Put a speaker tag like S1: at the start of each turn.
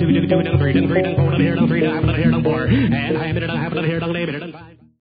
S1: 2, 2, 2, 3, 4, here, 3, 4, and I have it here, 4, and I have it here, 5.